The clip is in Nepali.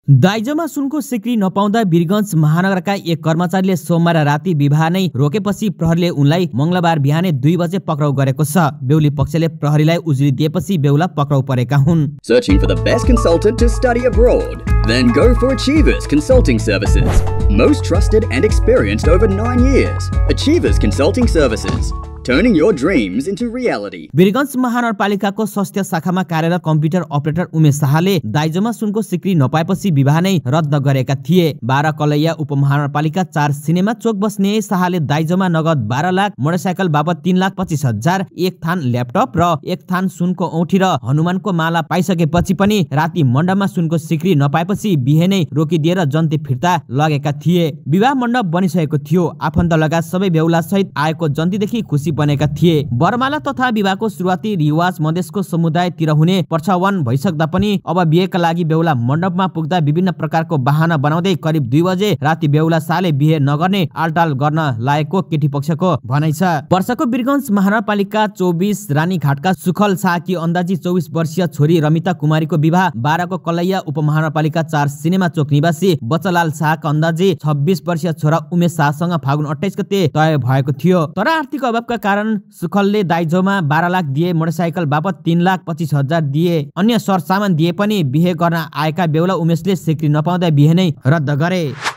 दाइजोमा सुनको सिक्री नपाउँदा वीरगञ्ज महानगरका एक कर्मचारीले सोमबार राति विवाह नै रोकेपछि प्रहरीले उनलाई मंगलबार बिहानै 2 बजे पक्राउ गरेको छ। बेहुली पक्षले प्रहरीलाई उजुरी दिएपछि बेहुला पक्राउ परेका हुन्। Searching for the best consultant to study abroad? Then go for Achievers Consulting Services. Most trusted and experienced over 9 years. Achievers Consulting Services. Turning your dreams into reality. Birgunj महानगरपालिकाको स्वास्थ्य शाखामा कार्यरत कम्प्युटर अपरेटर उमेश शाहले दाइजोमा सुनको सिक्री नपाएपछि विवाह नै रद्द गरेका थिए। 12 कलैया उपमहानगरपालिका 4 सिनेमा चोक बस्ने शाहले दाइजोमा नगद 12 लाख, मोटरसाइकल बाबत 3,25,000, एक थान ल्यापटप र एक थान सुनको औठी र हनुमानको माला पाइसकेपछि पनि राति मण्डपमा सुनको सिक्री नपाएपछि बिहे नै रोकिदिएर जन्ती फिर्ता लगेका थिए। विवाह मण्डप बनिसकेको थियो। आफन्त लगायत सबै बेहुला सहित आएको जन्तीदेखि खुसी बनेका थिए। वरमाला तथा विवाहको सुरुवाती रिवाज मधेसको समुदायतिर हुने प्रचलन भइसक्दा पनि अब बिहेका लागि बेहुला मण्डपमा पुग्दा विभिन्न प्रकारको बहाना बनाउँदै करिब 2 बजे राति बेहुला शाहले बिहे नगर्ने आलटाल गर्न लागेको केटी पक्षको भनाइ छ। वर्षको वीरगञ्ज महानगरपालिका 24 रानीघाटका सुखल शाहकी अन्दाजी 24 वर्षीय छोरी रमिता कुमारीको विवाह 12 को कलैया उपमहानगरपालिका 4 सिनेमा चोक निवासी बच्चालाल शाहका अन्दाजी 26 वर्षीय छोरा उमेश शाहसँग फागुन 28 गते तय भएको थियो। तर आर्थिक अभावका कारण सुखलले दाइजोमा 12 लाख दिए, मोटरसाइकल बापत 3,25,000 दिए। अन्य सरसामान दिए पनि बिहे गर्न आएका बेहुला उमेशले सिक्री नपाउँदा बिहे नै रद्द गरे।